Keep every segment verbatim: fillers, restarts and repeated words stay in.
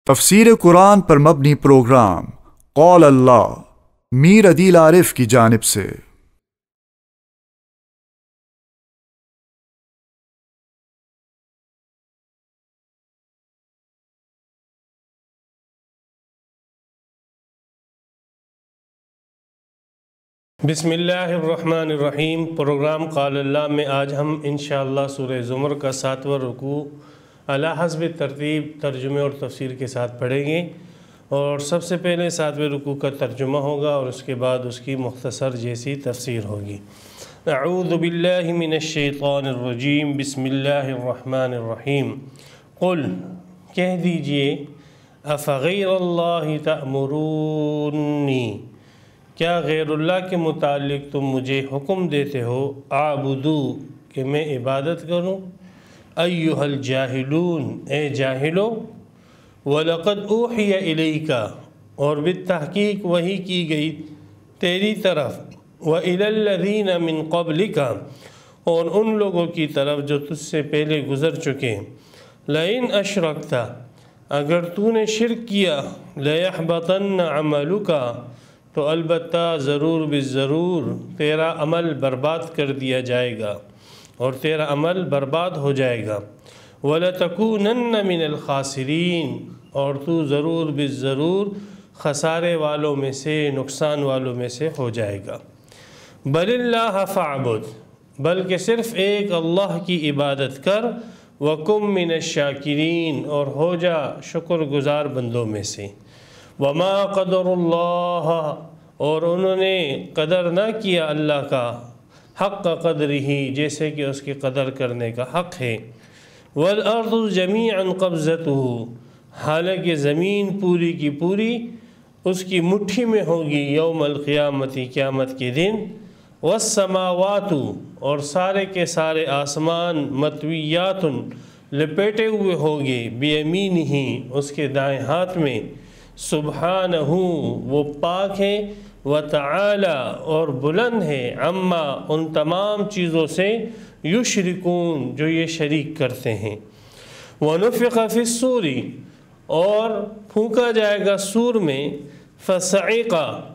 تفسیر قرآن پر مبنی پروگرام قول اللہ میر عدیل عارف کی جانب سے۔ بسم اللہ الرحمن الرحیم۔ پروگرام قول اللہ میں آج ہم انشاءاللہ سورہ زمر کا ساتواں رکوع علی حسب ترتیب ترجمے اور تفسیر کے ساتھ پڑھیں گے، اور سب سے پہلے ساتویں رکوع کا ترجمہ ہوگا اور اس کے بعد اس کی مختصر جیسی تفسیر ہوگی۔ اعوذ باللہ من الشیطان الرجیم، بسم اللہ الرحمن الرحیم۔ قل، کہہ دیجئے، افغیر اللہ تأمرونی، کیا غیر اللہ کے متعلق تم مجھے حکم دیتے ہو، اعبدو، کہ میں عبادت کروں، ایہا الجاہلون، اے جاہلو، وَلَقَدْ أُوحِيَ إِلَيْكَ، اور بالتحقیق وحی کی گئی تیری طرف، وَإِلَى الَّذِينَ مِن قَبْلِكَ، اور ان لوگوں کی طرف جو تجھ سے پہلے گزر چکے، لَإِنْ أَشْرَكْتَ، اگر تو نے شرک کیا، لَيَحْبَطَنَّ عَمَلُكَ، تو البتہ ضرور بالضرور تیرا عمل برباد کر دیا جائے گا اور تیرا عمل برباد ہو جائے گا، وَلَتَكُونَنَّ مِنَ الْخَاسِرِينَ، اور تو ضرور بالضرور خسارے والوں میں سے، نقصان والوں میں سے ہو جائے گا۔ بَلِ اللَّهَ فَاعْبُدْ، بلکہ صرف ایک اللہ کی عبادت کر، وَكُن مِّنَ الشَّاكِرِينَ، اور ہو جا شکر گزار بندوں میں سے۔ وَمَا قَدَرُ اللَّهَ، اور انہوں نے قدر نہ کیا اللہ کا، حق قدرہ، جیسے کہ اس کی قدر کرنے کا حق ہے۔ وَالْأَرْضُ جَمِيعًا قَبْضَتُهُ، حالانکہ زمین پوری کی پوری اس کی مٹھی میں ہوگی، یوم القیامت، قیامت کے دن۔ وَالسَّمَاوَاتُ، اور سارے کے سارے آسمان، مطویات، لپیٹے ہوئے ہوگے، بِیَمِینِہِ، اس کے دائیں ہاتھ میں۔ سبحانہ، وہ پاک ہے، وتعالی، اور بلند ہے، عما، ان تمام چیزوں سے، یشرکون، جو یہ شریک کرتے ہیں۔ ونفخ فی الصور، اور پھونکا جائے گا سور میں، فصعق،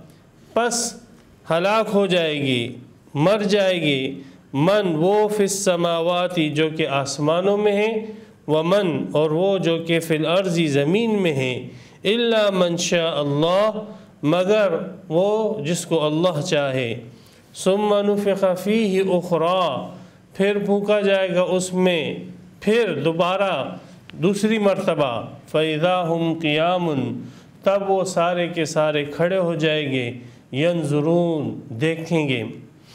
پس ہلاک ہو جائے گی، مر جائے گی، من، وہ، فی السماوات، جو کہ آسمانوں میں ہیں، ومن، اور وہ جو کہ فی الارض، زمین میں ہیں، الا من شاء اللہ، مگر وہ جس کو اللہ چاہے۔ ثم نفخ فیہ اخری، پھر پھونکا جائے گا اس میں پھر دوبارہ دوسری مرتبہ، فاذا ہم قیام، تب وہ سارے کے سارے کھڑے ہو جائیں گے، ینظرون، دیکھیں گے۔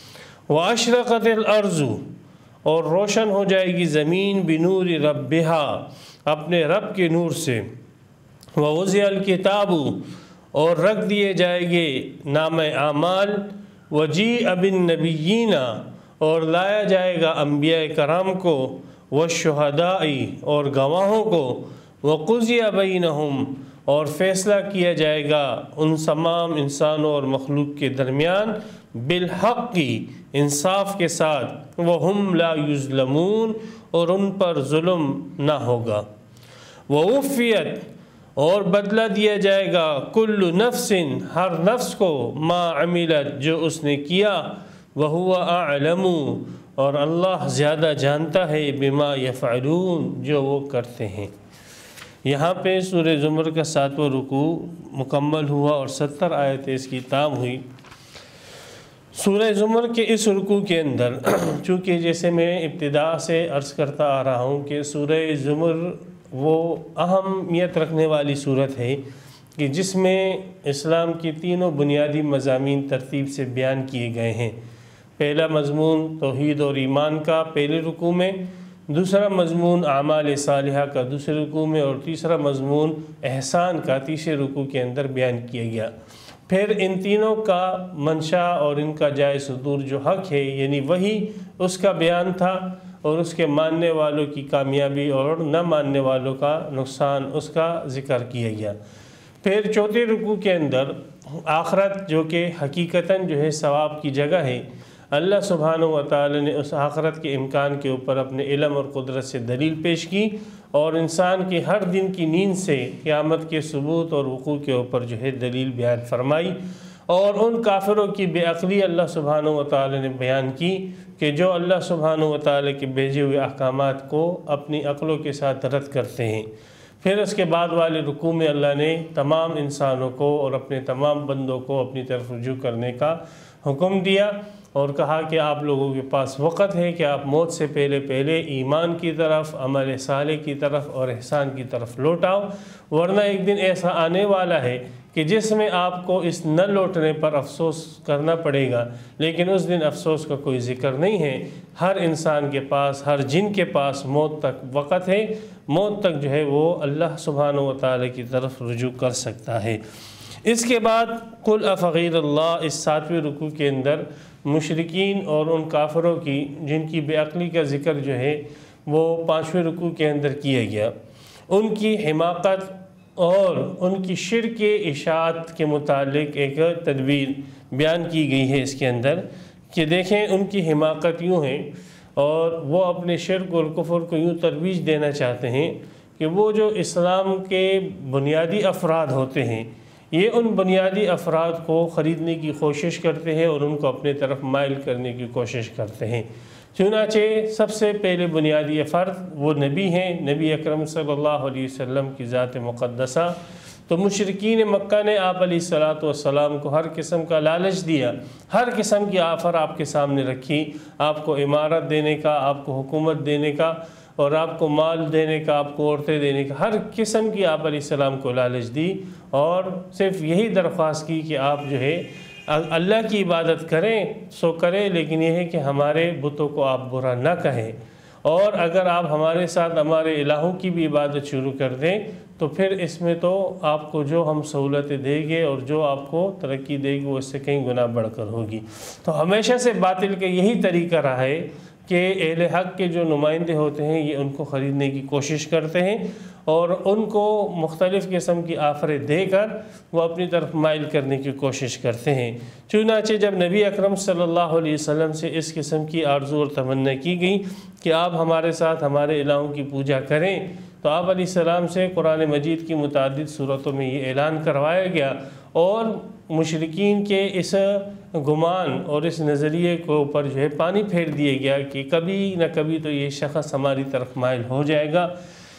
واشرقت الارض، اور روشن ہو جائے گی زمین، بنور ربہا، اپنے رب کے نور سے۔ ووضع الکتاب، اور رکھ دیے جائے گے نام اعمال، وجیء بالنبیین، اور لایا جائے گا انبیاء کرام کو، والشہداء، اور گواہوں کو، وقضی بینہم، اور فیصلہ کیا جائے گا ان تمام انسانوں اور مخلوق کے درمیان، بالحق، انصاف کے ساتھ، وہم لا یظلمون، اور ان پر ظلم نہ ہوگا۔ ووفیت، اور بدلہ دیا جائے گا، کل نفس، ہر نفس کو، ما عملت، جو اس نے کیا، وہو اعلم، اور اللہ زیادہ جانتا ہے، بما یفعلون، جو وہ کرتے ہیں۔ یہاں پہ سورہ زمر کا ساتواں رکوع مکمل ہوا اور ستر آیتیں اس کی تام ہوئی۔ سورہ زمر کے اس رکوع کے اندر، چونکہ جیسے میں ابتدا سے عرض کرتا آ رہا ہوں کہ سورہ زمر وہ اہمیت رکھنے والی صورت ہے کہ جس میں اسلام کی تینوں بنیادی مضامین ترتیب سے بیان کیے گئے ہیں۔ پہلا مضمون توحید اور ایمان کا پہلے رکوع میں، دوسرا مضمون اعمال صالحہ کا دوسرے رکوع میں، اور تیسرا مضمون احسان کا تیسرے رکوع کے اندر بیان کیا گیا۔ پھر ان تینوں کا منشا اور ان کا جائے صدور جو حق ہے، یعنی وہی، اس کا بیان تھا، اور اس کے ماننے والوں کی کامیابی اور نہ ماننے والوں کا نقصان، اس کا ذکر کیا گیا۔ پھر چوتھے رکوع کے اندر آخرت، جو کہ حقیقتاً جو ہے ثواب کی جگہ ہے، اللہ سبحانہ و تعالی نے اس آخرت کے امکان کے اوپر اپنے علم اور قدرت سے دلیل پیش کی اور انسان کی ہر دن کی نیند سے قیامت کے ثبوت اور وقوع کے اوپر جو ہے دلیل بیان فرمائی، اور ان کافروں کی بے عقلی اللہ سبحانہ و تعالی نے بیان کی کہ جو اللہ سبحانہ و تعالی کے بھیجے ہوئے احکامات کو اپنی عقلوں کے ساتھ رد کرتے ہیں۔ پھر اس کے بعد والے رکوع میں اللہ نے تمام انسانوں کو اور اپنے تمام بندوں کو اپنی طرف رجوع کرنے کا حکم دیا اور کہا کہ آپ لوگوں کے پاس وقت ہے کہ آپ موت سے پہلے پہلے ایمان کی طرف، عمل صالح کی طرف اور احسان کی طرف لوٹ آؤ، ورنہ ایک دن ایسا آنے والا ہے کہ جس میں آپ کو اس نہ لوٹنے پر افسوس کرنا پڑے گا، لیکن اس دن افسوس کا کوئی ذکر نہیں ہے۔ ہر انسان کے پاس، ہر جن کے پاس موت تک وقت ہے، موت تک جو ہے وہ اللہ سبحانہ و تعالی کی طرف رجوع کر سکتا ہے۔ اس کے بعد قل افغیر اللہ، اس ساتویں رکوع کے اندر مشرکین اور ان کافروں کی جن کی بے عقلی کا ذکر جو ہے وہ پانچویں رکوع کے اندر کیا گیا، ان کی حماقت اور ان کی شرک اشاعت کے متعلق ایک تدبیر بیان کی گئی ہے اس کے اندر کہ دیکھیں ان کی حماقت یوں ہے، اور وہ اپنے شرک اور کفر کو یوں ترویج دینا چاہتے ہیں کہ وہ جو اسلام کے بنیادی افراد ہوتے ہیں یہ ان بنیادی افراد کو خریدنے کی کوشش کرتے ہیں اور ان کو اپنے طرف مائل کرنے کی کوشش کرتے ہیں۔ چنانچہ سب سے پہلے بنیادی فرد وہ نبی ہیں، نبی اکرم صلی اللہ علیہ وسلم کی ذات مقدسہ۔ تو مشرکین مکہ نے آپ علیہ الصلاۃ والسلام کو ہر قسم کا لالچ دیا، ہر قسم کی آفر آپ کے سامنے رکھی، آپ کو عمارت دینے کا، آپ کو حکومت دینے کا، اور آپ کو مال دینے کا، آپ کو عورتیں دینے کا، ہر قسم کی آپ علیہ السلام کو لالچ دی، اور صرف یہی درخواست کی کہ آپ جو ہے اللہ کی عبادت کریں سو کریں، لیکن یہ ہے کہ ہمارے بتوں کو آپ برا نہ کہیں، اور اگر آپ ہمارے ساتھ ہمارے الہوں کی بھی عبادت شروع کر دیں تو پھر اس میں تو آپ کو جو ہم سہولتیں دیں گے اور جو آپ کو ترقی دے گی وہ اس سے کہیں گنا بڑھ کر ہوگی۔ تو ہمیشہ سے باطل کا یہی طریقہ رہا ہے کہ اہل حق کے جو نمائندے ہوتے ہیں یہ ان کو خریدنے کی کوشش کرتے ہیں اور ان کو مختلف قسم کی آفریں دے کر وہ اپنی طرف مائل کرنے کی کوشش کرتے ہیں۔ چنانچہ جب نبی اکرم صلی اللہ علیہ وسلم سے اس قسم کی آرزو اور تمنا کی گئی کہ آپ ہمارے ساتھ ہمارے الہوں کی پوجا کریں، تو آپ علیہ السلام سے قرآن مجید کی متعدد صورتوں میں یہ اعلان کروایا گیا، اور مشرکین کے اس گمان اور اس نظریے کے اوپر جو ہے پانی پھیر دیا گیا کہ کبھی نہ کبھی تو یہ شخص ہماری طرف مائل ہو جائے گا۔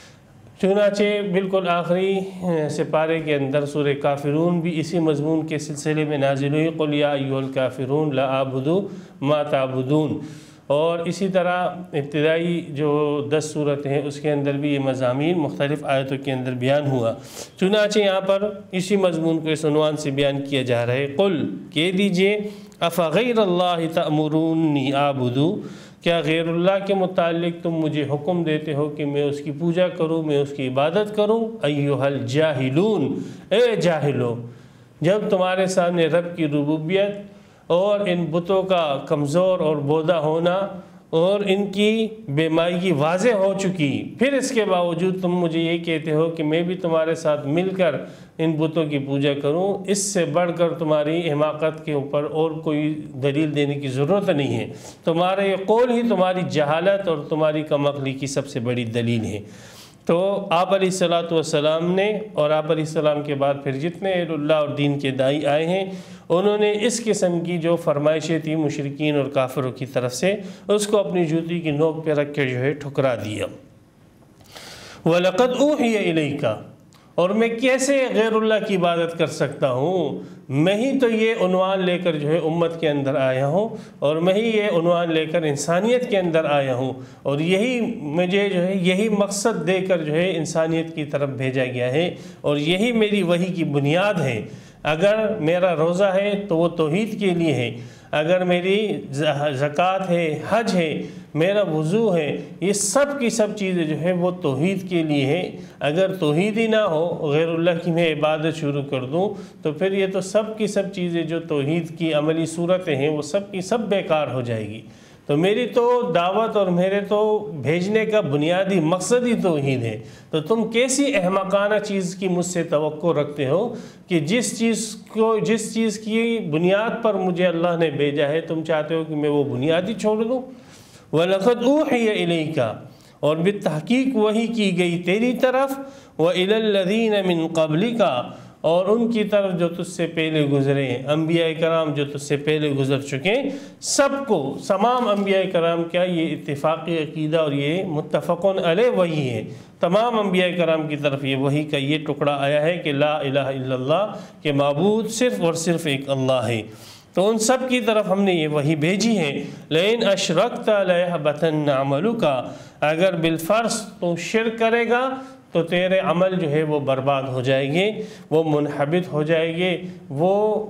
چنانچہ بالکل آخری سپارے کے اندر سورہ کافرون بھی اسی مضمون کے سلسلے میں نازل ہوئی، قل یا ایھا الکافرون لا اعبد ما تعبدون، اور اسی طرح ابتدائی جو دس صورتیں ہیں اس کے اندر بھی یہ مضامین مختلف آیتوں کے اندر بیان ہوا۔ چنانچہ یہاں پر اسی مضمون کو اس عنوان سے بیان کیا جا رہا ہے، قل کہہ دیجئے افغیر اللہ تأمرونی اعبد، کیا غیر اللہ کے متعلق تم مجھے حکم دیتے ہو کہ میں اس کی پوجا کروں، میں اس کی عبادت کروں؟ ایھا الجاہلون، اے جاہلو، جب تمہارے سامنے رب کی ربوبیت اور ان بتوں کا کمزور اور بودا ہونا اور ان کی بے مائیگی واضح ہو چکی، پھر اس کے باوجود تم مجھے یہ کہتے ہو کہ میں بھی تمہارے ساتھ مل کر ان بتوں کی پوجا کروں، اس سے بڑھ کر تمہاری حماقت کے اوپر اور کوئی دلیل دینے کی ضرورت نہیں ہے۔ تمہارا یہ قول ہی تمہاری جہالت اور تمہاری کم عقلی کی سب سے بڑی دلیل ہے۔ تو آپ علیہ الصلاۃ والسلام نے اور آپ علیہ السلام کے بعد پھر جتنے اہل اللہ اور دین کے داعی آئے ہیں انہوں نے اس قسم کی جو فرمائشیں تھیں مشرکین اور کافروں کی طرف سے اس کو اپنی جوتی کی نوک پہ رکھ کے جو ہے ٹھکرا دیا۔ وَلَقَدْ أُوحِيَ إِلَيْكَ، اور میں کیسے غیر اللہ کی عبادت کر سکتا ہوں؟ میں ہی تو یہ عنوان لے کر جو ہے امت کے اندر آیا ہوں، اور میں ہی یہ عنوان لے کر انسانیت کے اندر آیا ہوں، اور یہی مجھے جو ہے یہی مقصد دے کر جو ہے انسانیت کی طرف بھیجا گیا ہے، اور یہی میری وحی کی بنیاد ہے۔ اگر میرا روزہ ہے تو وہ توحید کے لیے ہے، اگر میری زکوٰۃ ہے، حج ہے، میرا وضو ہے، یہ سب کی سب چیزیں جو ہے وہ توحید کے لیے ہے۔ اگر توحید ہی نہ ہو، غیر اللہ کی میں عبادت شروع کر دوں تو پھر یہ تو سب کی سب چیزیں جو توحید کی عملی صورتیں ہیں وہ سب کی سب بیکار ہو جائے گی۔ تو میری تو دعوت اور میرے تو بھیجنے کا بنیادی مقصد ہی توحید ہے، تو تم کیسی احمقانہ چیز کی مجھ سے توقع رکھتے ہو کہ جس چیز کو جس چیز کی بنیاد پر مجھے اللہ نے بھیجا ہے تم چاہتے ہو کہ میں وہ بنیاد ہی چھوڑ دوں؟ وَلَقَدْ أُوحِيَ إِلَيْكَ، اور بالتحقیق وحی کی گئی تیری طرف، وَإِلَى الَّذِينَ مِن قَبْلِكَ، اور ان کی طرف جو تجھ سے پہلے گزرے، انبیاء کرام جو تجھ سے پہلے گزر چکے، سب کو، تمام انبیاء کرام کیا یہ اتفاقی عقیدہ اور یہ متفقن علیہ وحی ہے، تمام انبیاء کرام کی طرف یہ وحی کا یہ ٹکڑا آیا ہے کہ لا الہ الا اللہ، کہ معبود صرف اور صرف ایک اللہ ہے، تو ان سب کی طرف ہم نے یہ وحی بھیجی ہے۔ لئن اشرکت لیحبطن عملک، اگر بالفرض تو شرک کرے گا تو تیرے عمل جو ہے وہ برباد ہو جائے گے، وہ منحبط ہو جائے گے، وہ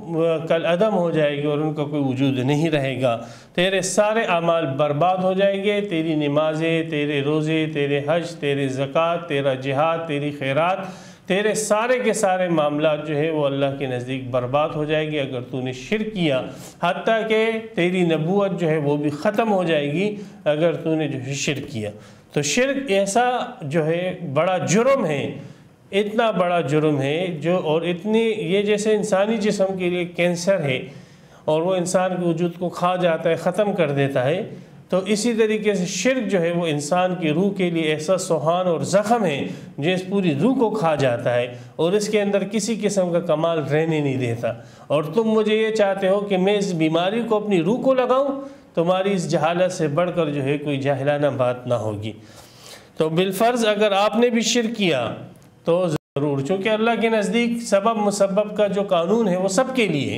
کل عدم ہو جائے گی اور ان کا کوئی وجود نہیں رہے گا، تیرے سارے اعمال برباد ہو جائیں گے، تیری نمازیں، تیرے روزے، تیرے حج، تیرے زکوٰۃ، تیرا جہاد، تیری خیرات، تیرے سارے کے سارے معاملات جو ہے وہ اللہ کے نزدیک برباد ہو جائے گی اگر تو نے شرک کیا، حتیٰ کہ تیری نبوت جو ہے وہ بھی ختم ہو جائے گی اگر تو نے جو ہے شرک کیا۔ تو شرک ایسا جو ہے بڑا جرم ہے، اتنا بڑا جرم ہے جو، اور اتنی یہ جیسے انسانی جسم کے لیے کینسر ہے اور وہ انسان کے وجود کو کھا جاتا ہے، ختم کر دیتا ہے، تو اسی طریقے سے شرک جو ہے وہ انسان کی روح کے لیے ایسا سوہان اور زخم ہے جو اس پوری روح کو کھا جاتا ہے اور اس کے اندر کسی قسم کا کمال رہنے نہیں دیتا۔ اور تم مجھے یہ چاہتے ہو کہ میں اس بیماری کو اپنی روح کو لگاؤں، تمہاری اس جہالت سے بڑھ کر جو ہے کوئی جاہلانہ بات نہ ہوگی۔ تو بالفرض اگر آپ نے بھی شرک کیا تو ضرور، چونکہ اللہ کے نزدیک سبب مسبب کا جو قانون ہے وہ سب کے لیے،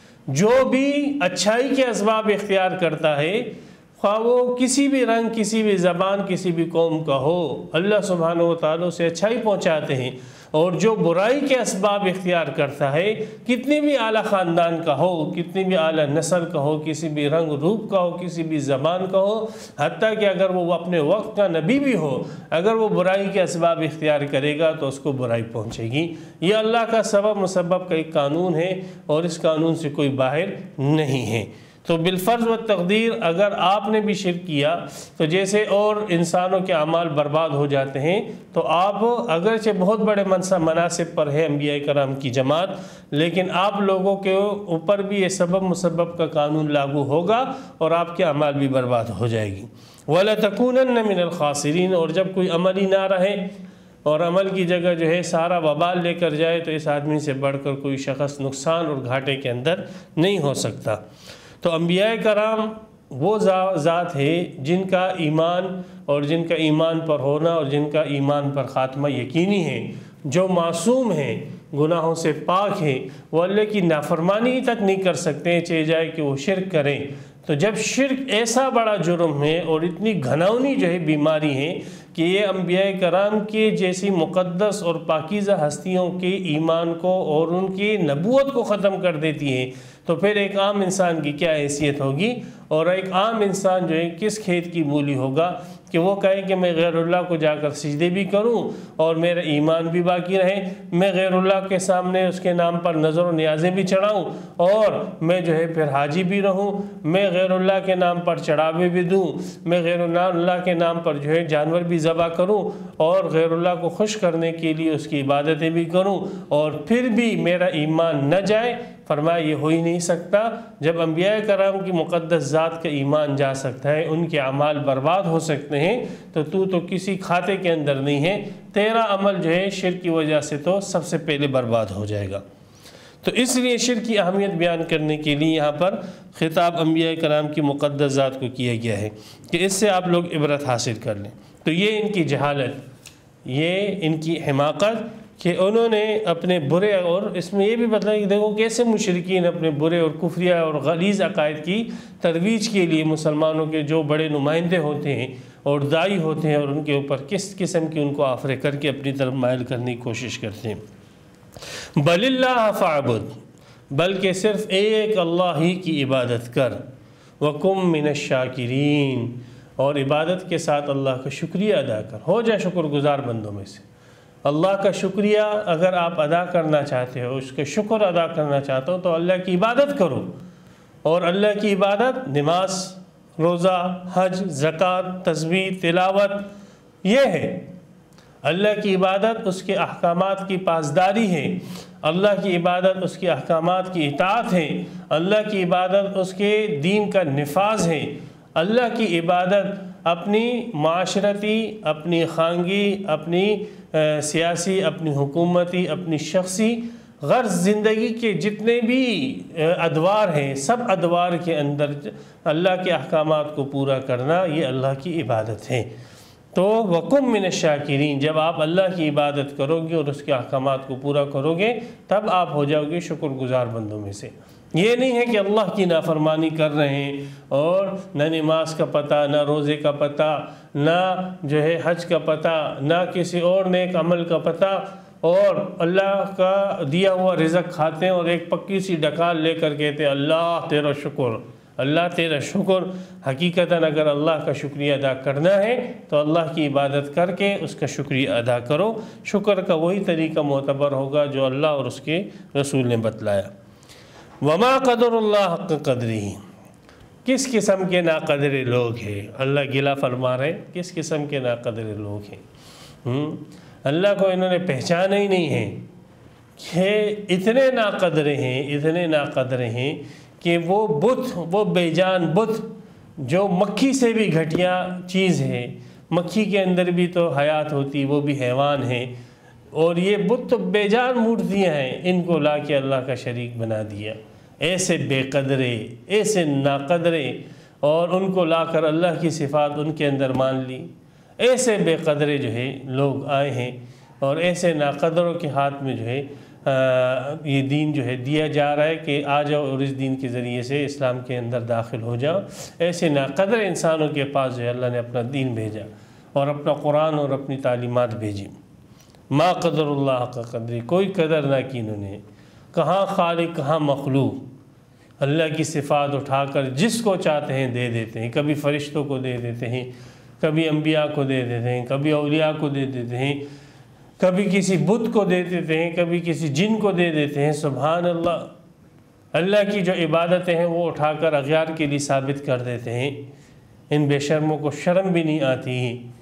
جو بھی اچھائی کے اسباب اختیار کرتا ہے، خواہ وہ کسی بھی رنگ، کسی بھی زبان، کسی بھی قوم کا ہو، اللہ سبحانہ و تعالیٰ سے اچھائی پہنچاتے ہیں، اور جو برائی کے اسباب اختیار کرتا ہے، کتنی بھی اعلیٰ خاندان کا ہو، کتنی بھی اعلیٰ نسل کا ہو، کسی بھی رنگ روپ کا ہو، کسی بھی زبان کا ہو، حتیٰ کہ اگر وہ اپنے وقت کا نبی بھی ہو، اگر وہ برائی کے اسباب اختیار کرے گا تو اس کو برائی پہنچے گی۔ یہ اللہ کا سبب مسبب کا ایک قانون ہے اور اس قانون سے کوئی باہر نہیں ہے۔ تو بالفرض و تقدیر اگر آپ نے بھی شرک کیا تو جیسے اور انسانوں کے اعمال برباد ہو جاتے ہیں، تو آپ اگرچہ بہت بڑے مناصب پر ہے انبیاء کرام کی جماعت، لیکن آپ لوگوں کے اوپر بھی یہ سبب مسبب کا قانون لاگو ہوگا اور آپ کے اعمال بھی برباد ہو جائے گی۔ وَلَتَكُونَنَّ مِنَ الْخَاسِرِينَ، اور جب کوئی عمل ہی نہ رہے اور عمل کی جگہ جو ہے سارا وبال لے کر جائے تو اس آدمی سے بڑھ کر کوئی شخص نقصان اور گھاٹے کے اندر نہیں ہو سکتا۔ تو انبیاء کرام وہ ذات ہے جن کا ایمان اور جن کا ایمان پر ہونا اور جن کا ایمان پر خاتمہ یقینی ہے، جو معصوم ہیں، گناہوں سے پاک ہیں، وہ اللہ کی نافرمانی تک نہیں کر سکتے، چاہے جائے کہ وہ شرک کریں۔ تو جب شرک ایسا بڑا جرم ہے اور اتنی گھناؤنی جو ہے بیماری ہے کہ یہ انبیاء کرام کے جیسی مقدس اور پاکیزہ ہستیوں کے ایمان کو اور ان کی نبوت کو ختم کر دیتی ہے، تو پھر ایک عام انسان کی کیا حیثیت ہوگی؟ اور ایک عام انسان جو ہے کس کھیت کی مولی ہوگا کہ وہ کہے کہ میں غیر اللہ کو جا کر سجدے بھی کروں اور میرا ایمان بھی باقی رہے، میں غیر اللہ کے سامنے اس کے نام پر نظر و نیازیں بھی چڑھاؤں اور میں جو ہے پھر حاجی بھی رہوں، میں غیر اللہ کے نام پر چڑھاوے بھی دوں، میں غیر اللہ کے نام پر جو ہے جانور بھی ذبح کروں اور غیر اللہ کو خوش کرنے کے لیے اس کی عبادتیں بھی کروں اور پھر بھی میرا ایمان نہ جائے؟ فرمایا یہ ہو ہی نہیں سکتا۔ جب انبیاء کرام کی مقدس ذات کا ایمان جا سکتا ہے، ان کے اعمال برباد ہو سکتے ہیں، تو تو تو کسی کھاتے کے اندر نہیں ہے، تیرا عمل جو ہے شرک کی وجہ سے تو سب سے پہلے برباد ہو جائے گا۔ تو اس لیے شرک کی اہمیت بیان کرنے کے لیے یہاں پر خطاب انبیاء کرام کی مقدس ذات کو کیا گیا ہے کہ اس سے آپ لوگ عبرت حاصل کر لیں۔ تو یہ ان کی جہالت، یہ ان کی حماقت کہ انہوں نے اپنے برے، اور اس میں یہ بھی بتایا کہ دیکھو کیسے مشرکین اپنے برے اور کفریہ اور غلیظ عقائد کی ترویج کے لیے مسلمانوں کے جو بڑے نمائندے ہوتے ہیں اور دائی ہوتے ہیں اور ان کے اوپر کس قسم کی ان کو آفرے کر کے اپنی طرف مائل کرنے کی کوشش کرتے ہیں۔ بل اللہ فاعبد، بلکہ صرف ایک اللہ ہی کی عبادت کر، وکم من الشاکرین، اور عبادت کے ساتھ اللہ کا شکریہ ادا کر، ہو جائے شکر گزار بندوں میں سے۔ اللہ کا شکریہ اگر آپ ادا کرنا چاہتے ہو، اس کے شکر ادا کرنا چاہتے ہو تو اللہ کی عبادت کرو، اور اللہ کی عبادت نماز، روزہ، حج، زکوٰۃ، تسبیح، تلاوت، یہ ہے اللہ کی عبادت، اس کے احکامات کی پاسداری ہے، اللہ کی عبادت اس کے احکامات کی اطاعت ہے، اللہ کی عبادت اس کے دین کا نفاذ ہے، اللہ کی عبادت اپنی معاشرتی، اپنی خانگی، اپنی سیاسی، اپنی حکومتی، اپنی شخصی غرض زندگی کے جتنے بھی ادوار ہیں، سب ادوار کے اندر اللہ کے احکامات کو پورا کرنا، یہ اللہ کی عبادت ہے۔ تو وَقُم مِّنَ الشَّاكِرِينَ، جب آپ اللہ کی عبادت کرو گے اور اس کے احکامات کو پورا کرو گے تب آپ ہو جاؤ گے شکر گزار بندوں میں سے۔ یہ نہیں ہے کہ اللہ کی نافرمانی کر رہے ہیں اور نہ نماز کا پتہ، نہ روزے کا پتہ، نہ جو ہے حج کا پتہ، نہ کسی اور نیک عمل کا پتہ، اور اللہ کا دیا ہوا رزق کھاتے ہیں اور ایک پکی سی ڈکال لے کر کہتے ہیں اللہ تیرا شکر، اللہ تیرا شکر۔ حقیقتاً اگر اللہ کا شکریہ ادا کرنا ہے تو اللہ کی عبادت کر کے اس کا شکریہ ادا کرو۔ شکر کا وہی طریقہ معتبر ہوگا جو اللہ اور اس کے رسول نے بتلایا۔ وما قدر اللہ حق قدری، کس قسم کے ناقدر لوگ ہیں؟ اللہ گلہ فرما رہے ہیں کس قسم کے ناقدر لوگ ہیں۔ اللہ کو انہوں نے پہچانا ہی نہیں ہے کہ اتنے ناقدر ہیں، اتنے ناقدر ہیں کہ وہ بت، وہ بے جان بت جو مکھی سے بھی گھٹیا چیز ہے، مکھی کے اندر بھی تو حیات ہوتی، وہ بھی حیوان ہے، اور یہ بت تو بے جان مورتیاں ہیں، ان کو لا کے اللہ کا شریک بنا دیا۔ ایسے بے قدرے، ایسے ناقدرے، اور ان کو لا کر اللہ کی صفات ان کے اندر مان لی۔ ایسے بے قدرے جو ہے لوگ آئے ہیں اور ایسے ناقدروں کے ہاتھ میں جو ہے یہ دین جو ہے دیا جا رہا ہے کہ آ جاؤ اور اس دین کے ذریعے سے اسلام کے اندر داخل ہو جاؤ۔ ایسے ناقدر انسانوں کے پاس جو ہے اللہ نے اپنا دین بھیجا اور اپنا قرآن اور اپنی تعلیمات بھیجی۔ ما قدر اللہ کا قدری، کوئی قدر نہ کی انہوں نے، کہاں خالق کہاں مخلوق۔ اللہ کی صفات اٹھا کر جس کو چاہتے ہیں دے دیتے ہیں، کبھی فرشتوں کو دے دیتے ہیں، کبھی انبیاء کو دے دیتے ہیں، کبھی اولیاء کو دے دیتے ہیں، کبھی کسی بت کو دے دیتے ہیں، کبھی کسی جن کو دے دیتے ہیں۔ سبحان اللہ، اللہ کی جو عبادتیں ہیں وہ اٹھا کر اغیار کے لیے ثابت کر دیتے ہیں۔ ان بے شرموں کو شرم بھی نہیں آتی۔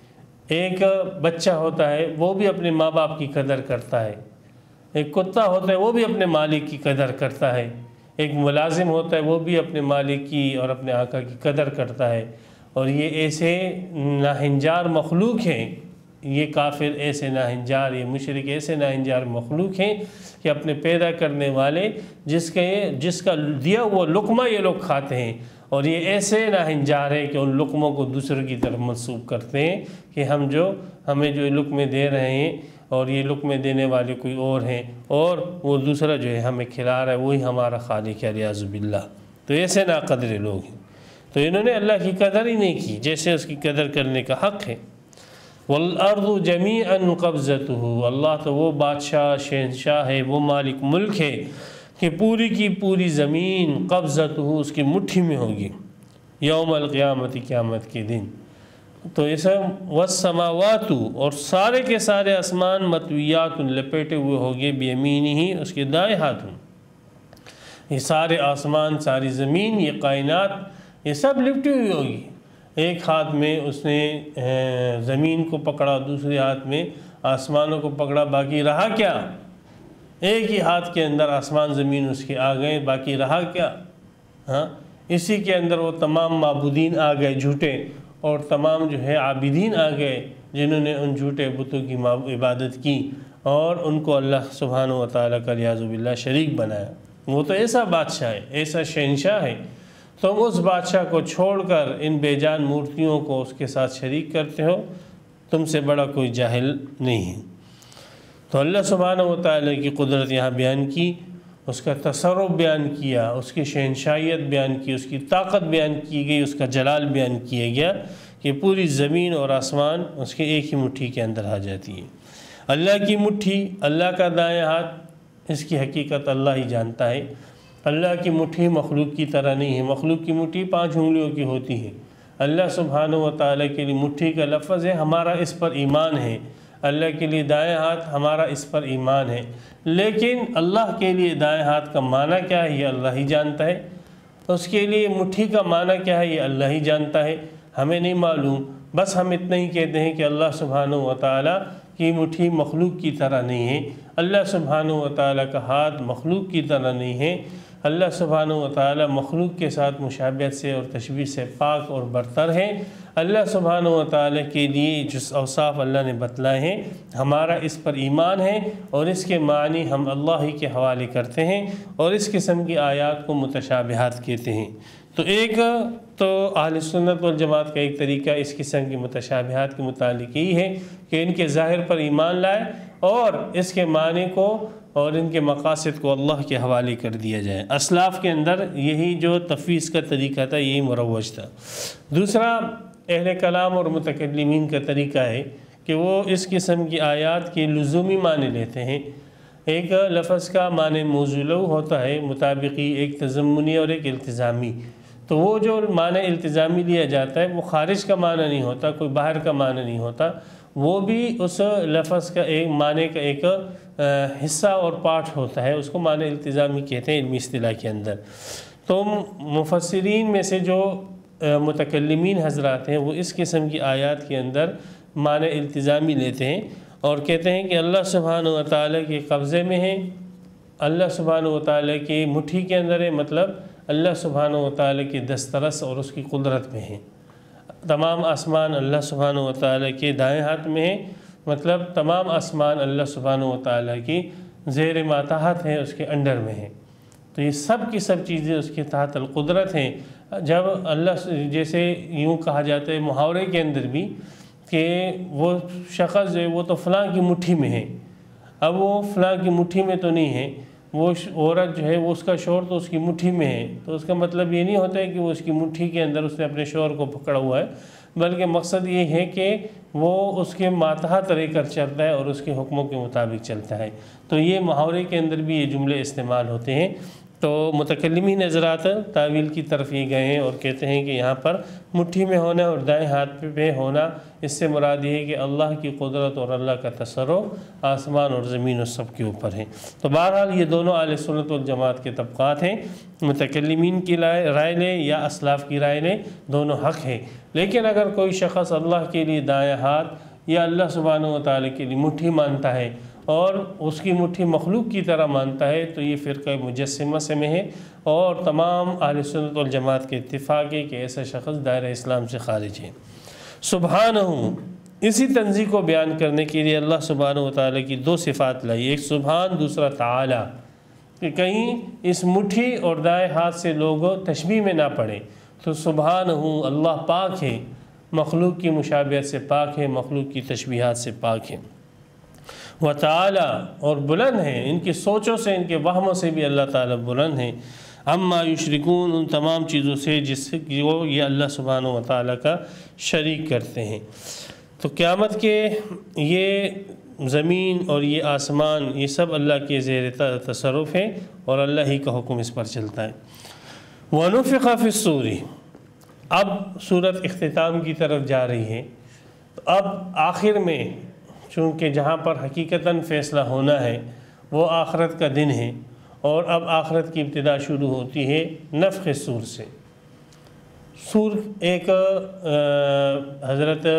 ایک بچہ ہوتا ہے وہ بھی اپنے ماں باپ کی قدر کرتا ہے، ایک کتا ہوتا ہے وہ بھی اپنے مالک کی قدر کرتا ہے، ایک ملازم ہوتا ہے وہ بھی اپنے مالک کی اور اپنے آقا کی قدر کرتا ہے۔ اور یہ ایسے ناہنجار مخلوق ہیں، یہ کافر ایسے ناہنجار، یہ مشرک ایسے ناہنجار مخلوق ہیں کہ اپنے پیدا کرنے والے جس کے جس کا دیا وہ لقمہ یہ لوگ کھاتے ہیں، اور یہ ایسے ناہنجار ہیں کہ ان لقموں کو دوسروں کی طرف منسوب کرتے ہیں کہ ہم جو ہمیں جو لقمے دے رہے ہیں اور یہ لقمے دینے والے کوئی اور ہیں، اور وہ دوسرا جو ہے ہمیں کھلا رہا ہے وہی ہمارا خالق ہے، ریاض باللہ۔ تو ایسے ناقدر لوگ ہیں، تو انہوں نے اللہ کی قدر ہی نہیں کی جیسے اس کی قدر کرنے کا حق ہے۔ وَالْأَرْضُ جَمِيعًا قَبْضَتُهُ، اللہ تو وہ بادشاہ شہنشاہ ہے، وہ مالک ملک ہے کہ پوری کی پوری زمین قبضتہ اس کی مٹھی میں ہوگی یوم القیامت، قیامت کے دن۔ تو اسے والسماوات، اور سارے کے سارے آسمان مطویات لپیٹے ہوئے ہوگے بیمینہ، اس کے دائیں ہاتھوں۔ یہ سارے آسمان، ساری زمین، یہ کائنات، یہ سب لپٹی ہوئی ہوگی۔ ایک ہاتھ میں اس نے زمین کو پکڑا، دوسرے ہاتھ میں آسمانوں کو پکڑا، باقی رہا کیا؟ ایک ہی ہاتھ کے اندر آسمان زمین اس کے آ گئے، باقی رہا کیا؟ ہاں، اسی کے اندر وہ تمام معبودین آ گئے جھوٹے، اور تمام جو ہے عابدین آ گئے جنہوں نے ان جھوٹے بتوں کی عبادت کی اور ان کو اللہ سبحانہ و تعالیٰ کا ریاض باللہ شریک بنایا۔ وہ تو ایسا بادشاہ ہے، ایسا شہنشاہ ہے، تم اس بادشاہ کو چھوڑ کر ان بے جان مورتیوں کو اس کے ساتھ شریک کرتے ہو، تم سے بڑا کوئی جاہل نہیں ہے۔ تو اللہ سبحانہ و تعالیٰ کی قدرت یہاں بیان کی، اس کا تصرف بیان کیا، اس کی شہنشائیت بیان کی، اس کی طاقت بیان کی گئی، اس کا جلال بیان کیا گیا کہ پوری زمین اور آسمان اس کے ایک ہی مٹھی کے اندر آ جاتی ہے۔ اللہ کی مٹھی، اللہ کا دائیں ہاتھ، اس کی حقیقت اللہ ہی جانتا ہے۔ اللہ کی مٹھی مخلوق کی طرح نہیں ہے، مخلوق کی مٹھی پانچ انگلیوں کی ہوتی ہے۔ اللہ سبحانہ و تعالیٰ کے لیے مٹھی کا لفظ ہے، ہمارا اس پر ایمان ہے۔ اللہ کے لیے دائیں ہاتھ، ہمارا اس پر ایمان ہے، لیکن اللہ کے لیے دائیں ہاتھ کا معنی کیا ہے یہ اللہ ہی جانتا ہے۔ اس کے لیے مٹھی کا معنی کیا ہے یہ اللہ ہی جانتا ہے، ہمیں نہیں معلوم۔ بس ہم اتنا ہی کہتے ہیں کہ اللہ سبحانہ و تعالیٰ کی مٹھی مخلوق کی طرح نہیں ہے، اللہ سبحانہ و تعالیٰ کا ہاتھ مخلوق کی طرح نہیں ہے، اللہ سبحانہ و تعالیٰ مخلوق کے ساتھ مشابہت سے اور تشبیہ سے پاک اور برتر ہے۔ اللہ سبحانہ و تعالیٰ کے لیے جس اوصاف اللہ نے بتلائے ہیں ہمارا اس پر ایمان ہے، اور اس کے معنی ہم اللہ ہی کے حوالے کرتے ہیں، اور اس قسم کی آیات کو متشابہات کہتے ہیں۔ تو ایک تو اہل سنت والجماعت کا ایک طریقہ اس قسم کی متشابہات کے متعلق یہی ہے کہ ان کے ظاہر پر ایمان لائے اور اس کے معنی کو اور ان کے مقاصد کو اللہ کے حوالے کر دیا جائے۔ اسلاف کے اندر یہی جو تفویض کا طریقہ تھا یہی مروج تھا۔ دوسرا اہل کلام اور متکلمین کا طریقہ ہے کہ وہ اس قسم کی آیات کے لزومی معنی لیتے ہیں۔ ایک لفظ کا معنی موضوع ہوتا ہے مطابقی، ایک تضمنی اور ایک التزامی۔ تو وہ جو معنی التزامی لیا جاتا ہے وہ خارج کا معنی نہیں ہوتا، کوئی باہر کا معنی نہیں ہوتا، وہ بھی اس لفظ کا ایک معنی کا ایک حصہ اور پارٹ ہوتا ہے، اس کو معنی التزامی کہتے ہیں علمی اصطلاح کے اندر۔ تو مفسرین میں سے جو متکلمین حضرات ہیں وہ اس قسم کی آیات کے اندر معنی التزامی لیتے ہیں اور کہتے ہیں کہ اللہ سبحانہ و تعالیٰ کے قبضے میں ہے، اللہ سبحانہ و تعالیٰ کی مٹھی کے اندر ہے، مطلب اللہ سبحانہ و تعالیٰ کی دسترس اور اس کی قدرت میں ہے۔ تمام آسمان اللہ سبحانہ و تعالیٰ کے دائیں ہاتھ میں ہے، مطلب تمام آسمان اللہ سبحانہ و تعالیٰ کی زیر ماتحت ہے، اس کے انڈر میں ہے۔ تو یہ سب کی سب چیزیں اس کے تحت القدرت ہیں۔ جب اللہ جیسے یوں کہا جاتا ہے محاورے کے اندر بھی کہ وہ شخص جو ہے وہ تو فلاں کی مٹھی میں ہے، اب وہ فلاں کی مٹھی میں تو نہیں ہے، وہ عورت جو ہے وہ اس کا شوہر تو اس کی مٹھی میں ہے، تو اس کا مطلب یہ نہیں ہوتا ہے کہ وہ اس کی مٹھی کے اندر اس نے اپنے شوہر کو پکڑا ہوا ہے، بلکہ مقصد یہ ہے کہ وہ اس کے ماتحت رہ کر چلتا ہے اور اس کے حکموں کے مطابق چلتا ہے۔ تو یہ محاورے کے اندر بھی یہ جملے استعمال ہوتے ہیں۔ تو متکلمین حضرات تعویل کی طرف یہ گئے ہیں اور کہتے ہیں کہ یہاں پر مٹھی میں ہونا اور دائیں ہاتھ پہ ہونا، اس سے مراد یہ ہے کہ اللہ کی قدرت اور اللہ کا تصرف آسمان اور زمین اور سب کے اوپر ہے۔ تو بہرحال یہ دونوں اہل سنت والجماعت کے طبقات ہیں، متکلمین کی رائے لیں یا اسلاف کی رائے لیں، دونوں حق ہیں۔ لیکن اگر کوئی شخص اللہ کے لیے دائیں ہاتھ یا اللہ سبحانہ و تعالیٰ کے لیے مٹھی مانتا ہے اور اس کی مٹھی مخلوق کی طرح مانتا ہے تو یہ فرقہ مجسمہ سے میں ہے، اور تمام اہل سنت والجماعت کے اتفاق ہے کہ ایسا شخص دائرہ اسلام سے خارج ہے۔ سبحانہ، اسی تنزیہ کو بیان کرنے کے لیے اللہ سبحانہ و تعالیٰ کی دو صفات لائی، ایک سبحان، دوسرا تعالی، کہ کہیں اس مٹھی اور دائیں ہاتھ سے لوگ تشبیہ میں نہ پڑیں۔ تو سبحانہ، اللہ پاک ہے، مخلوق کی مشابہت سے پاک ہے، مخلوق کی تشبیہات سے پاک ہے۔ وتعالی، اور بلند ہیں، ان کی سوچوں سے ان کے وہموں سے بھی اللہ تعالیٰ بلند ہیں، عما یشرکون، ان تمام چیزوں سے جس سے وہ یہ اللہ سبحانہ و تعالیٰ کا شریک کرتے ہیں۔ تو قیامت کے یہ زمین اور یہ آسمان یہ سب اللہ کے زیر تصرف ہے اور اللہ ہی کا حکم اس پر چلتا ہے۔ وَنُفِخَ فِي الصُّورِ، اب صورت اختتام کی طرف جا رہی ہے۔ اب آخر میں چونکہ جہاں پر حقیقتاً فیصلہ ہونا ہے وہ آخرت کا دن ہے، اور اب آخرت کی ابتدا شروع ہوتی ہے نفخ سور سے۔ سور ایک حضرت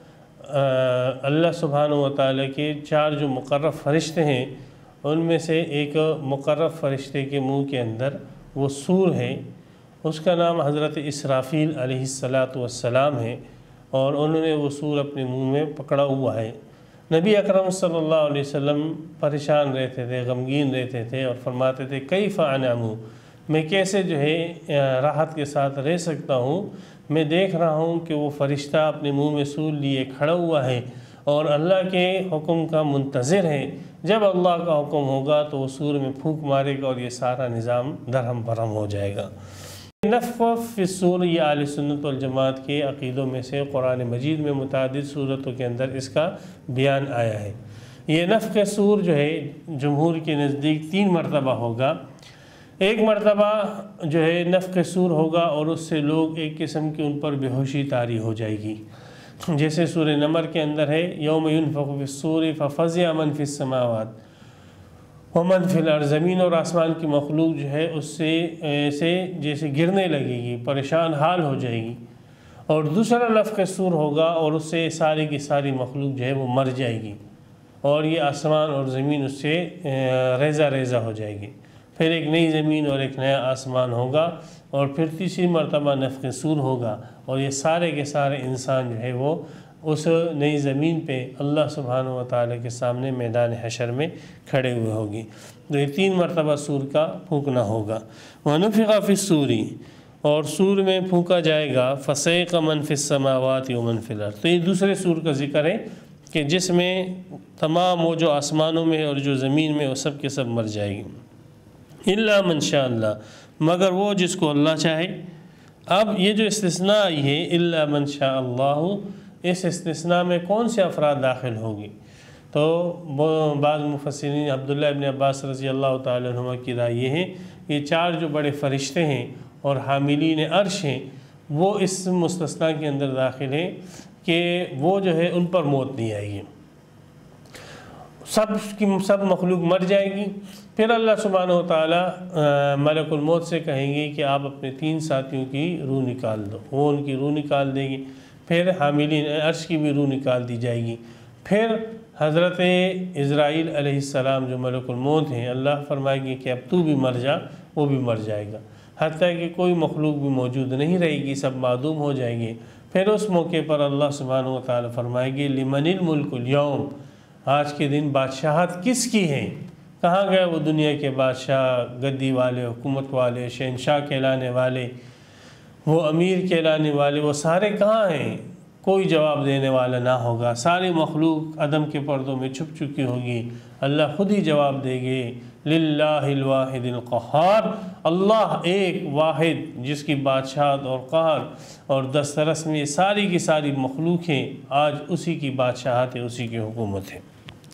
اللہ سبحانہ و تعالیٰ کے چار جو مقرب فرشتے ہیں ان میں سے ایک مقرب فرشتے کے منہ کے اندر وہ سور ہے، اس کا نام حضرت اسرافیل علیہ الصلاۃ والسلام ہے، اور انہوں نے وہ سور اپنے منہ میں پکڑا ہوا ہے۔ نبی اکرم صلی اللہ علیہ وسلم پریشان رہتے تھے، غمگین رہتے تھے، اور فرماتے تھے کیف انعم، میں کیسے جو ہے راحت کے ساتھ رہ سکتا ہوں، میں دیکھ رہا ہوں کہ وہ فرشتہ اپنے منہ میں سور لیے کھڑا ہوا ہے اور اللہ کے حکم کا منتظر ہے، جب اللہ کا حکم ہوگا تو وہ سور میں پھونک مارے گا اور یہ سارا نظام درہم برہم ہو جائے گا۔ نفخ فی الصور یہ اہل سنت والجماعت کے عقیدوں میں سے قرآن مجید میں متعدد صورتوں کے اندر اس کا بیان آیا ہے۔ یہ نفخ صور جو ہے جمہور کے نزدیک تین مرتبہ ہوگا۔ ایک مرتبہ جو ہے نفخ صور ہوگا اور اس سے لوگ ایک قسم کی ان پر بے ہوشی طاری ہو جائے گی، جیسے سورہ نمر کے اندر ہے یوم ینفخ فی الصور ففزع من فی السماوات ومن فی الارض، زمین اور آسمان کی مخلوق جو ہے اس سے ایسے جیسے گرنے لگے گی، پریشان حال ہو جائے گی، اور دوسرا نفخ صور ہوگا اور اس سے ساری کی ساری مخلوق جو ہے وہ مر جائے گی، اور یہ آسمان اور زمین اس سے ریزہ ریزہ ہو جائے گی۔ پھر ایک نئی زمین اور ایک نیا آسمان ہوگا، اور پھر تیسری مرتبہ نفخ صور ہوگا، اور یہ سارے کے سارے انسان جو ہے وہ اس نئی زمین پہ اللہ سبحانہ و تعالیٰ کے سامنے میدان حشر میں کھڑے ہوئے ہوگی۔ تو یہ تین مرتبہ سور کا پھونکنا ہوگا۔ وَنُفِخَ فِي الصُّورِ، اور سور میں پھونکا جائے گا، فَصَعِقَ مَن فِي السَّمَاوَاتِ وَمَن فِي الْأَرْضِ، تو یہ دوسرے سور کا ذکر ہے کہ جس میں تمام وہ جو آسمانوں میں اور جو زمین میں وہ سب کے سب مر جائے گی، اِلَّا مَن شَاءَ اللَّهُ، مگر وہ جس کو اللہ چاہے۔ اب یہ جو استثناء آئی ہے اِلَّا مَن شَاءَ اللَّهُ، اس استثناء میں کون سے افراد داخل ہوگی؟ تو بعض مفسرین عبداللہ ابن عباس رضی اللہ تعالیٰ عنہ کی رائے یہ ہے، یہ چار جو بڑے فرشتے ہیں اور حاملین عرش ہیں وہ اس مستثنیٰ کے اندر داخل ہیں کہ وہ جو ہے ان پر موت نہیں آئے گی، سب کی سب مخلوق مر جائے گی۔ پھر اللہ سبحانہ و تعالیٰ ملک الموت سے کہیں گے کہ آپ اپنے تین ساتھیوں کی روح نکال دو، وہ ان کی روح نکال دے گی، پھر حاملین عرش کی بھی روح نکال دی جائے گی، پھر حضرت عزرائیل علیہ السلام جو ملک الموت ہیں اللہ فرمائے گی کہ اب تو بھی مر جا، وہ بھی مر جائے گا، حتیٰ کہ کوئی مخلوق بھی موجود نہیں رہے گی، سب معدوم ہو جائیں گے۔ پھر اس موقع پر اللہ سبحانہ و تعالیٰ فرمائے گی لمن الملک اليوم، آج کے دن بادشاہت کس کی ہے؟ کہاں گئے وہ دنیا کے بادشاہ، گدی والے، حکومت والے، شہنشاہ کہلانے والے، وہ امیر کہلانے والے، وہ سارے کہاں ہیں؟ کوئی جواب دینے والا نہ ہوگا، ساری مخلوق عدم کے پردوں میں چھپ چکی ہوگی، اللہ خود ہی جواب دے گے، للہ الواحد القہار، اللہ ایک واحد جس کی بادشاہت اور قہر اور دسترس میں ساری کی ساری مخلوق ہیں، آج اسی کی بادشاہت ہے، اسی کی حکومت ہے۔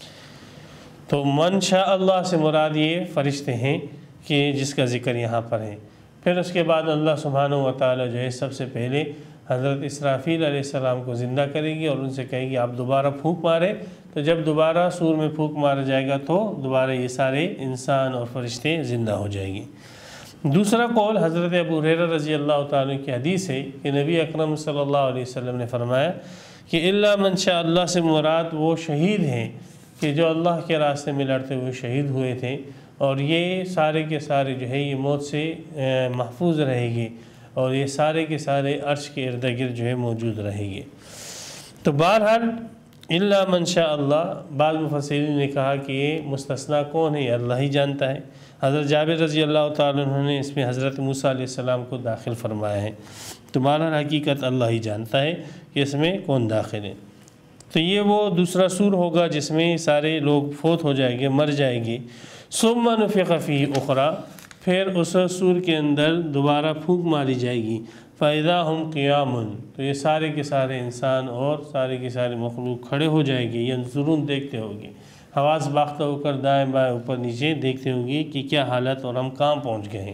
تو من شاء اللہ سے مراد یہ فرشتے ہیں کہ جس کا ذکر یہاں پر ہے۔ پھر اس کے بعد اللہ سبحانہ و تعالیٰ جو ہے سب سے پہلے حضرت اسرافیل علیہ السلام کو زندہ کرے گی اور ان سے کہے گی آپ دوبارہ پھونک مارے، تو جب دوبارہ سور میں پھونک مارا جائے گا تو دوبارہ یہ سارے انسان اور فرشتے زندہ ہو جائیں گے۔ دوسرا قول حضرت ابو ہریرہ رضی اللہ تعالیٰ کی حدیث ہے کہ نبی اکرم صلی اللہ علیہ وسلم نے فرمایا کہ الا من شاء اللہ سے مراد وہ شہید ہیں کہ جو اللہ کے راستے میں لڑتے ہوئے شہید ہوئے تھے، اور یہ سارے کے سارے جو ہے یہ موت سے محفوظ رہے گی، اور یہ سارے کے سارے عرش کے ارد گرد جو ہے موجود رہے گی۔ تو بہرحال الا من شاء اللہ، بعض مفسرین نے کہا کہ یہ مستثنیٰ کون ہے یہ اللہ ہی جانتا ہے۔ حضرت جابر رضی اللہ تعالیٰ عنہ نے اس میں حضرت موسیٰ علیہ السلام کو داخل فرمایا ہے، تو بہرحال حقیقت اللہ ہی جانتا ہے کہ اس میں کون داخل ہے۔ تو یہ وہ دوسرا سور ہوگا جس میں سارے لوگ فوت ہو جائیں گے، مر جائیں گے۔ ثم نفخ فیہ اخری، پھر اس سور کے اندر دوبارہ پھونک ماری جائے گی، فاذا ہم قیام، تو یہ سارے کے سارے انسان اور سارے کے سارے مخلوق کھڑے ہو جائے گی، ینظرون دیکھتے ہوگے، حواس باختہ ہو کر دائیں بائیں اوپر نیچے دیکھتے ہوں گے کہ کیا حالت اور ہم کہاں پہنچ گئے ہیں۔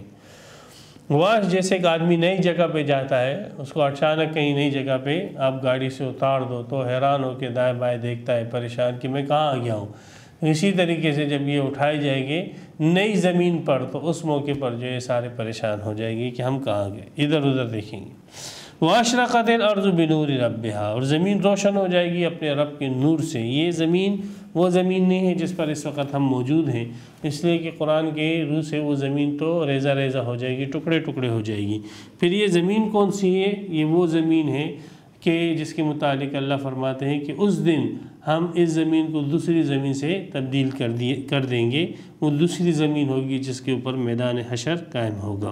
واش جیسے ایک آدمی نئی جگہ پہ جاتا ہے، اس کو اچانک کہیں نئی جگہ پہ آپ گاڑی سے اتار دو تو حیران ہو کے دائیں بائیں دیکھتا ہے، پریشان کہ میں کہاں آ گیا ہوں۔ اسی طریقے سے جب یہ اٹھائے جائیں گے نئی زمین پر تو اس موقع پر جو ہے سارے پریشان ہو جائے گی کہ ہم کہاں گئے، ادھر ادھر دیکھیں گے۔ وَأَشْرَقَتِ الْأَرْضُ بِنُورِ رَبِّهَا، اور زمین روشن ہو جائے گی اپنے رب کے نور سے۔ یہ زمین وہ زمین نہیں ہے جس پر اس وقت ہم موجود ہیں، اس لیے کہ قرآن کے روح سے وہ زمین تو ریزہ ریزہ ہو جائے گی، ٹکڑے ٹکڑے ہو جائے گی۔ پھر یہ زمین کون سی ہے؟ یہ وہ زمین ہے کہ جس کے متعلق اللہ فرماتے ہیں کہ اس دن ہم اس زمین کو دوسری زمین سے تبدیل کر دیے کر دیں گے، وہ دوسری زمین ہوگی جس کے اوپر میدان حشر قائم ہوگا،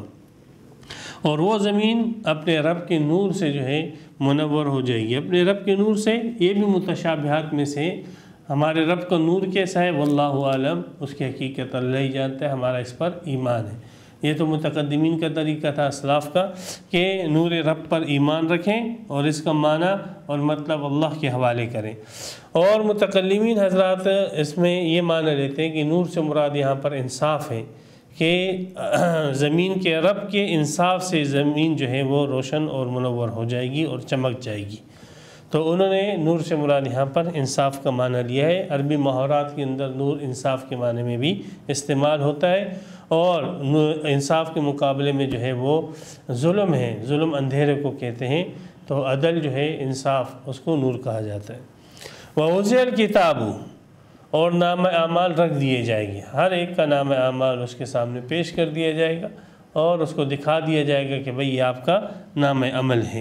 اور وہ زمین اپنے رب کے نور سے جو ہے منور ہو جائے گی۔ اپنے رب کے نور سے، یہ بھی متشابہات میں سے، ہمارے رب کا نور کیسا ہے واللہ عالم، اس کی حقیقت اللہ ہی جانتا ہے، ہمارا اس پر ایمان ہے۔ یہ تو متقدمین کا طریقہ تھا اسلاف کا کہ نور رب پر ایمان رکھیں اور اس کا معنی اور مطلب اللہ کے حوالے کریں، اور متکلمین حضرات اس میں یہ معنی لیتے ہیں کہ نور سے مراد یہاں پر انصاف ہے کہ زمین کے رب کے انصاف سے زمین جو ہے وہ روشن اور منور ہو جائے گی اور چمک جائے گی۔ تو انہوں نے نور سے مراد یہاں پر انصاف کا معنی لیا ہے۔ عربی محاورات کے اندر نور انصاف کے معنی میں بھی استعمال ہوتا ہے، اور انصاف کے مقابلے میں جو ہے وہ ظلم ہے، ظلم اندھیرے کو کہتے ہیں، تو عدل جو ہے انصاف، اس کو نور کہا جاتا ہے۔ وَوُضِعَ الْكِتَابُ، اور نام اعمال رکھ دیے جائے گی، ہر ایک کا نام اعمال اس کے سامنے پیش کر دیا جائے گا اور اس کو دکھا دیا جائے گا کہ بھئی یہ آپ کا نام عمل ہے۔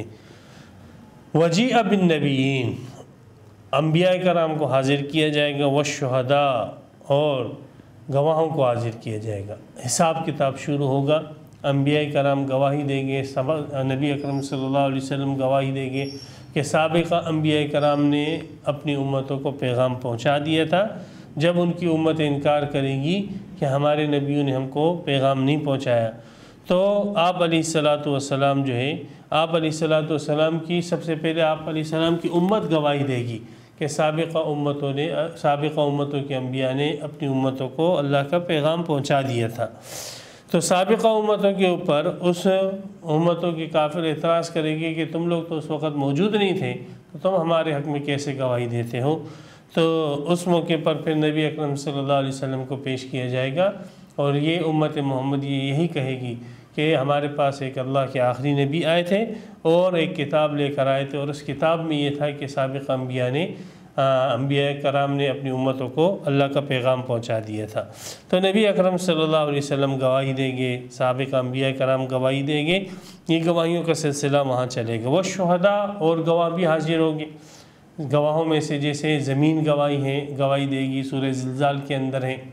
وَجِیءَ بِالنَّبِیِّینَ، انبیاء کرام کو حاضر کیا جائے گا، وَالشُّہَدَاء، اور گواہوں کو حاضر کیا جائے گا۔ حساب کتاب شروع ہوگا، انبیاء کرام گواہی دیں گے، نبی اکرم صلی اللہ علیہ وسلم گواہی دیں گے کہ سابقہ انبیاء کرام نے اپنی امتوں کو پیغام پہنچا دیا تھا۔ جب ان کی امت انکار کرے گی کہ ہمارے نبیوں نے ہم کو پیغام نہیں پہنچایا، تو آپ علیہ الصلاۃ والسلام جو ہے، آپ علیہ الصلاۃ والسلام کی سب سے پہلے آپ علیہ السلام کی امت گواہی دے گی کہ سابقہ امتوں نے سابقہ امتوں کے انبیاء نے اپنی امتوں کو اللہ کا پیغام پہنچا دیا تھا۔ تو سابقہ امتوں کے اوپر اس امتوں کی کافر اعتراض کرے گی کہ تم لوگ تو اس وقت موجود نہیں تھے، تو تم ہمارے حق میں کیسے گواہی دیتے ہو؟ تو اس موقع پر پھر نبی اکرم صلی اللہ علیہ وسلم کو پیش کیا جائے گا، اور یہ امت محمد یہ یہی کہے گی کہ ہمارے پاس ایک اللہ کے آخری نبی آئے تھے اور ایک کتاب لے کر آئے تھے، اور اس کتاب میں یہ تھا کہ سابقہ انبیاء نے انبیاء کرام نے اپنی امتوں کو اللہ کا پیغام پہنچا دیا تھا۔ تو نبی اکرم صلی اللہ علیہ وسلم گواہی دیں گے، سابقہ انبیاء کرام گواہی دیں گے، یہ گواہیوں کا سلسلہ وہاں چلے گا۔ وہ شہداء، اور گواہ بھی حاضر ہوں گے۔ گواہوں میں سے جیسے زمین گواہی ہے، گواہی دے گی، سورہ زلزال کے اندر ہے۔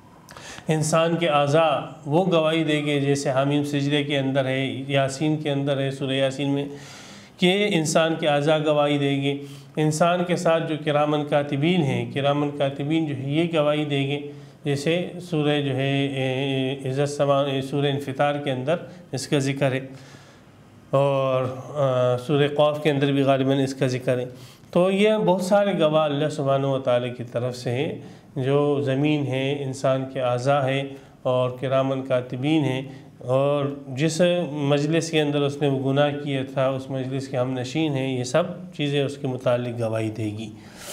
انسان کے اعضاء وہ گواہی دے گے، جیسے حامیم سجدے کے اندر ہے، یاسین کے اندر ہے، سورہ یاسین میں، کہ انسان کے اعضاء گواہی دیں گے۔ انسان کے ساتھ جو کرامن کاتبین ہیں، کرامن کاتبین جو ہے یہ گواہی دیں گے، جیسے سورہ جو ہے عزت سمان سورہ انفطار کے اندر اس کا ذکر ہے، اور سورہ قاف کے اندر بھی غالباً اس کا ذکر ہے۔ تو یہ بہت سارے گواہ اللہ سبحانہ و تعالیٰ کی طرف سے ہیں، جو زمین ہے، انسان کے اعضاء ہے، اور کرامن کاتبین ہیں، اور جس مجلس کے اندر اس نے وہ گناہ کیا تھا اس مجلس کے ہم نشین ہیں، یہ سب چیزیں اس کے متعلق گواہی دے گی۔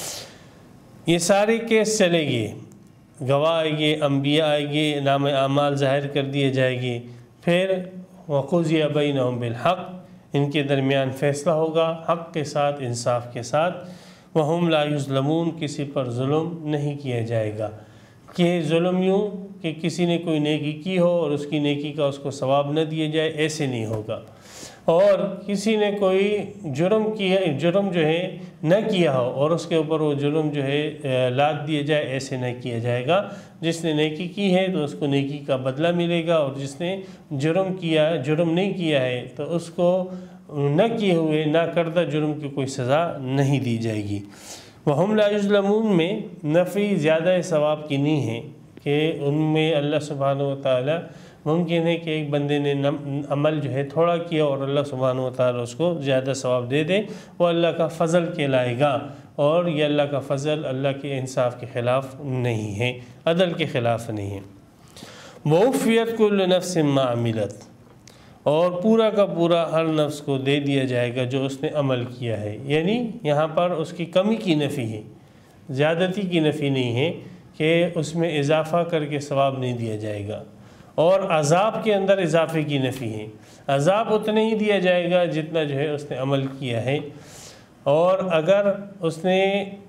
یہ سارے کیس چلے گے، گواہ آئے گے، انبیاء آئے گے، نام اعمال ظاہر کر دیے جائے گی، پھر وَقُضِیَ بَیْنَهُم بِالْحَقِّ، ان کے درمیان فیصلہ ہوگا حق کے ساتھ، انصاف کے ساتھ۔ وَهُمْ لَا يُظْلَمُونَ، کسی پر ظلم نہیں کیا جائے گا، کہ ظلم یوں کہ کسی نے کوئی نیکی کی ہو اور اس کی نیکی کا اس کو ثواب نہ دیے جائے، ایسے نہیں ہوگا، اور کسی نے کوئی جرم کیا جرم جو ہے نہ کیا ہو اور اس کے اوپر وہ جرم جو ہے لاد دیے جائے، ایسے نہ کیا جائے گا۔ جس نے نیکی کی ہے تو اس کو نیکی کا بدلہ ملے گا، اور جس نے جرم کیا جرم نہیں کیا ہے تو اس کو نہ کیے ہوئے نہ کردہ جرم کی کوئی سزا نہیں دی جائے گی۔ وَهُمْ لَا يُظْلَمُونَ میں نفی زیادہ ثواب کی نہیں ہے، کہ ان میں اللہ سبحانہ و تعالیٰ ممکن ہے کہ ایک بندے نے عمل جو ہے تھوڑا کیا اور اللہ سبحانہ و تعالیٰ اس کو زیادہ ثواب دے دے، وہ اللہ کا فضل کہلائے گا، اور یہ اللہ کا فضل اللہ کے انصاف کے خلاف نہیں ہے، عدل کے خلاف نہیں ہے۔ وَوُفِّيَتْ كُلُّ نَفْسٍ مَّا عَمِلَتْ، اور پورا کا پورا ہر نفس کو دے دیا جائے گا جو اس نے عمل کیا ہے، یعنی یہاں پر اس کی کمی کی نفی ہے، زیادتی کی نفی نہیں ہے کہ اس میں اضافہ کر کے ثواب نہیں دیا جائے گا، اور عذاب کے اندر اضافے کی نفی ہے، عذاب اتنے ہی دیا جائے گا جتنا جو ہے اس نے عمل کیا ہے، اور اگر اس نے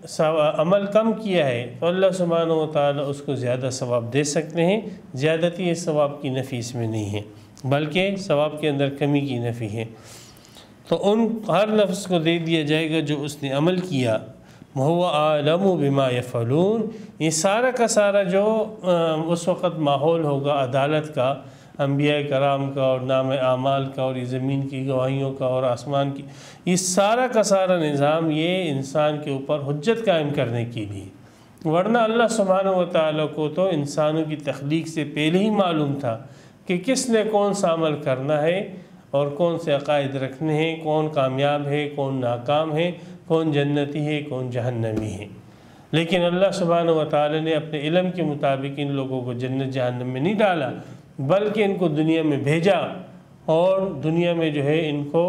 عمل کم کیا ہے تو اللہ سبحانہ و تعالیٰ اس کو زیادہ ثواب دے سکتے ہیں۔ زیادتی اس ثواب کی نفی اس میں نہیں ہے، بلکہ ثواب کے اندر کمی کی نفی ہے۔ تو ان ہر نفس کو دے دیا جائے گا جو اس نے عمل کیا۔ وَهُوَ أَعْلَمُ بِمَا يَفْعَلُونَ، یہ سارا کا سارا جو اس وقت ماحول ہوگا عدالت کا، انبیاء کرام کا اور نام اعمال کا اور یہ زمین کی گواہیوں کا اور آسمان کی، یہ سارا کا سارا نظام یہ انسان کے اوپر حجت قائم کرنے کے لیے، ورنہ اللہ سبحانہ و تعالیٰ کو تو انسانوں کی تخلیق سے پہلے ہی معلوم تھا کہ کس نے کون سا عمل کرنا ہے اور کون سے عقائد رکھنے ہیں، کون کامیاب ہے کون ناکام ہے، کون جنتی ہے کون جہنمی ہے۔ لیکن اللہ سبحانہ و تعالیٰ نے اپنے علم کے مطابق ان لوگوں کو جنت جہنم میں نہیں ڈالا، بلکہ ان کو دنیا میں بھیجا، اور دنیا میں جو ہے ان کو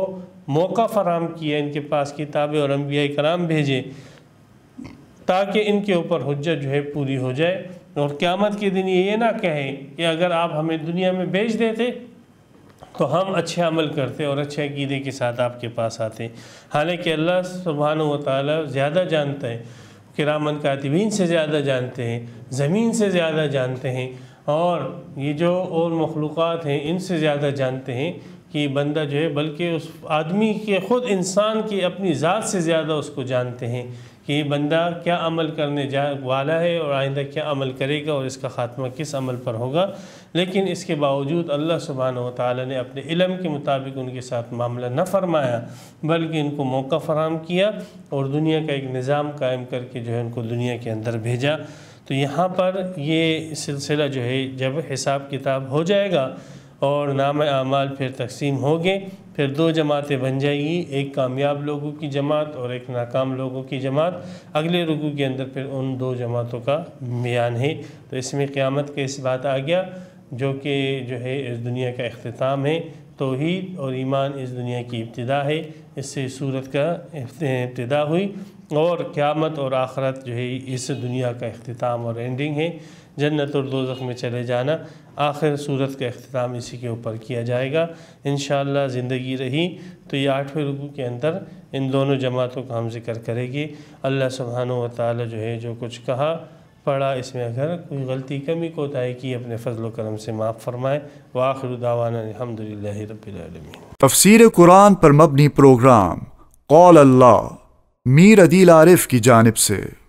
موقع فراہم کیا، ان کے پاس کتابیں اور انبیاء کرام بھیجے تاکہ ان کے اوپر حجت جو ہے پوری ہو جائے، اور قیامت کے دن یہ نہ کہیں کہ اگر آپ ہمیں دنیا میں بھیج دیتے تو ہم اچھے عمل کرتے اور اچھے عقیدے کے ساتھ آپ کے پاس آتے۔ حالانکہ اللہ سبحانہ و تعالی زیادہ جانتا ہے، کرامن کاتبین سے زیادہ جانتے ہیں، زمین سے زیادہ جانتے ہیں، اور یہ جو اور مخلوقات ہیں ان سے زیادہ جانتے ہیں کہ بندہ جو ہے، بلکہ اس آدمی کے خود انسان کی اپنی ذات سے زیادہ اس کو جانتے ہیں کہ یہ بندہ کیا عمل کرنے جا والا ہے اور آئندہ کیا عمل کرے گا اور اس کا خاتمہ کس عمل پر ہوگا۔ لیکن اس کے باوجود اللہ سبحانہ و تعالی نے اپنے علم کے مطابق ان کے ساتھ معاملہ نہ فرمایا، بلکہ ان کو موقع فراہم کیا اور دنیا کا ایک نظام قائم کر کے جو ہے ان کو دنیا کے اندر بھیجا۔ تو یہاں پر یہ سلسلہ جو ہے جب حساب کتاب ہو جائے گا اور نام اعمال پھر تقسیم ہوگے، پھر دو جماعتیں بن جائے گی، ایک کامیاب لوگوں کی جماعت اور ایک ناکام لوگوں کی جماعت۔ اگلے رکوع کے اندر پھر ان دو جماعتوں کا بیان ہے۔ تو اس میں قیامت کا اس بات آ گیا جو کہ جو ہے اس دنیا کا اختتام ہے، توحید اور ایمان اس دنیا کی ابتدا ہے، اس سے سورت کا ابتدا ہوئی، اور قیامت اور آخرت جو ہے اس دنیا کا اختتام اور اینڈنگ ہے۔ جنت اور دوزخ میں چلے جانا، آخر سورت کا اختتام اسی کے اوپر کیا جائے گا۔ انشاءاللہ زندگی رہی تو یہ آٹھویں رکوع کے اندر ان دونوں جماعتوں کا ہم ذکر کرے گی۔ اللہ سبحانہ و تعالی جو ہے جو کچھ کہا پڑھا، اس میں اگر کوئی غلطی کمی کوتاہی کی اپنے فضل و کرم سے معاف فرمائے۔ وآخر دعوانا الحمدللہ رب العالمین۔ تفسیر قرآن پر مبنی پروگرام قول اللہ میر عدیل عارف کی جانب سے